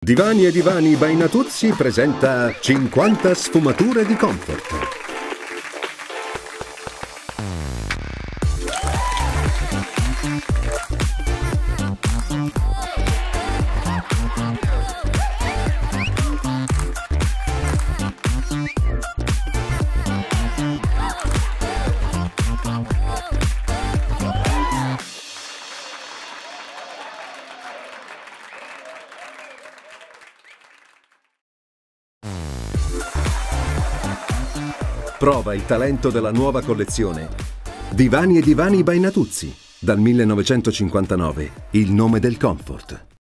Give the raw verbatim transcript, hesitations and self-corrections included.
Divani e Divani by Natuzzi presenta cinquanta sfumature di comfort. Prova il talento della nuova collezione Divani e Divani by Natuzzi, dal millenovecentocinquantanove, il nome del comfort.